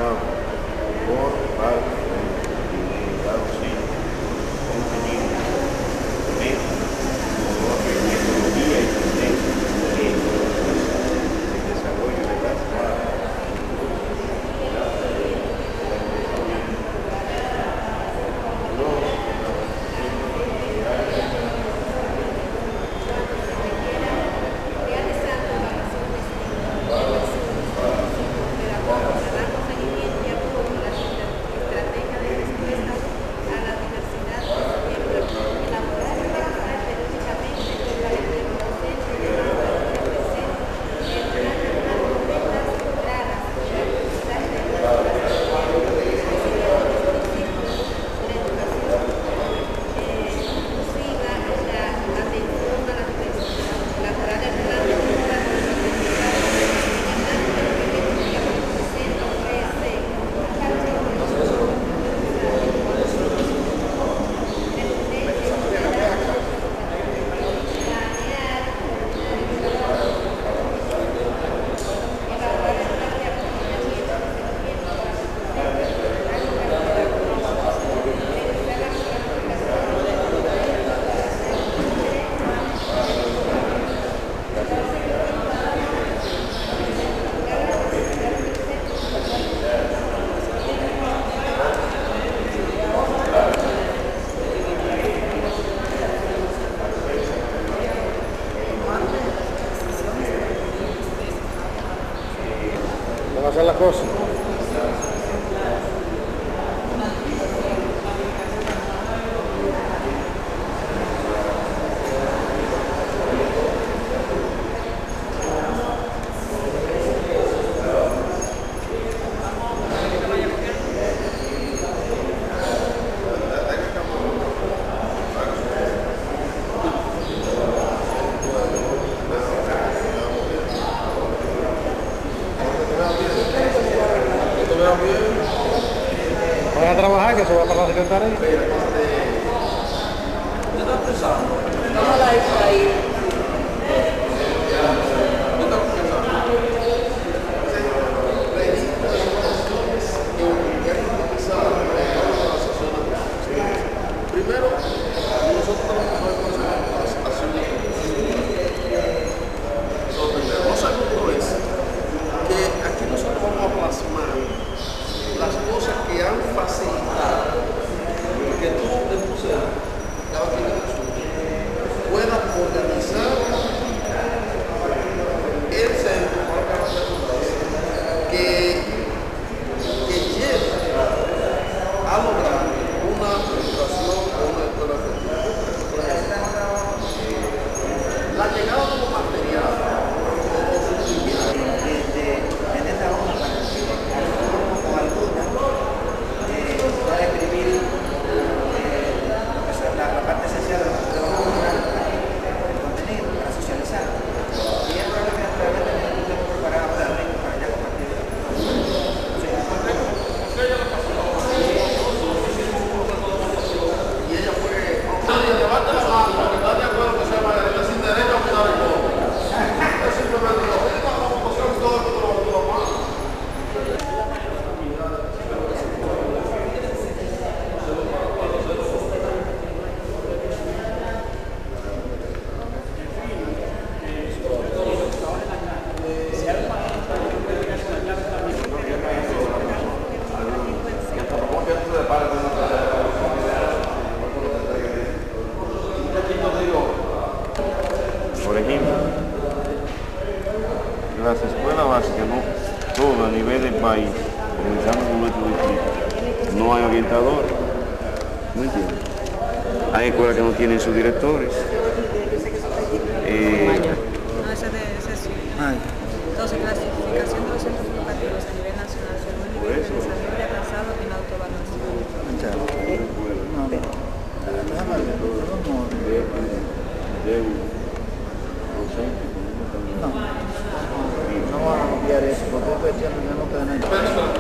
realizado por parte del Estado Civil, contenido, metodología y tendencia que el desarrollo de las ¿Cómo hacer las cosas? Voy a trabajar, que se va para la secretaria. Vamos a la ahí. Primero, nosotros tenemos las acciones. Lo segundo es que aquí nosotros vamos a plasmar las cosas que han facilitado que tú, entonces, cada quien de nosotros pueda organizar el centro que lleve a lograr una educación o una escuela de la llegada de los materiales o en esta hoja con alguna va a escribir la parte esencial de el contenido para socializar y es probablemente no tenemos preparado para ya compartir. y ella fue levanta la mano, porque está de acuerdo que sea Margarita sin derecho a cuidar el voto. Es simplemente lo que la votación todo el mundo lo mano. Por ejemplo, las escuelas básicas, no, todo a nivel del país, comenzando con nuestro distrito, no hay orientadores, ¿no entiendes? Hay escuelas que no tienen sus directores. No, ese sí. Entonces, clasificación de los centros educativos a nivel nacional según el nivel de desarrollo avanzado y la autoevaluación. No van a copiar eso, porque es cuestión de no tener.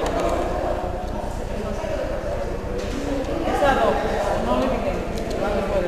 Esa dos, no le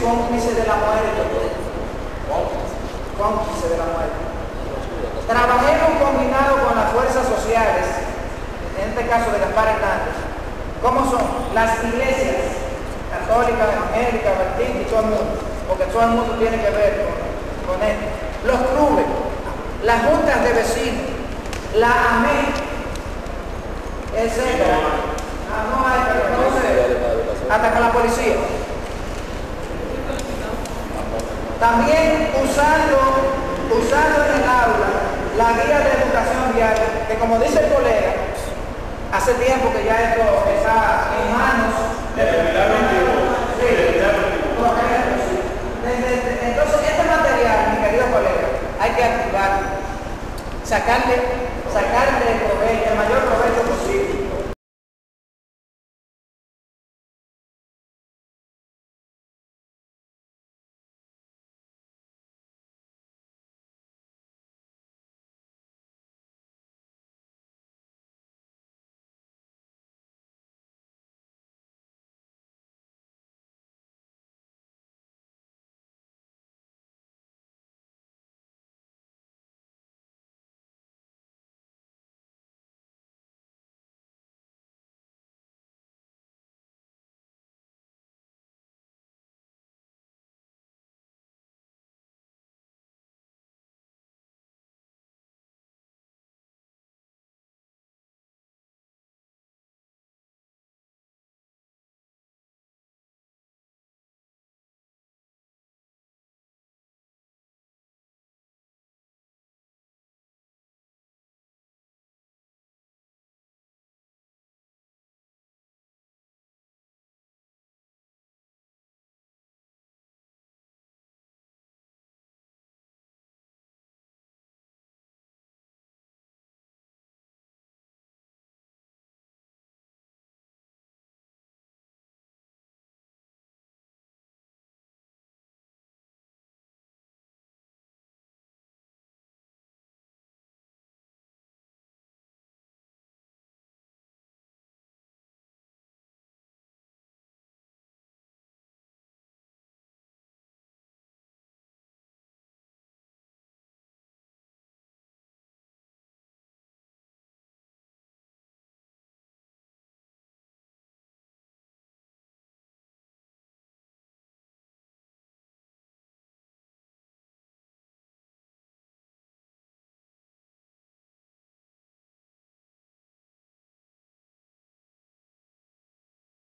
cómplice de la muerte. Cómplice de la muerte. Trabajemos combinado con las fuerzas sociales, en este caso de Gaspar Hernández. ¿Cómo son? Las iglesias católicas, evangélicas, bautistas y todo el mundo, porque todo el mundo tiene que ver con esto. Los clubes, las juntas de vecinos, la AME, etc. No hay, hasta con la policía. También usando en el aula la guía de educación vial, que como dice el colega, hace tiempo que ya esto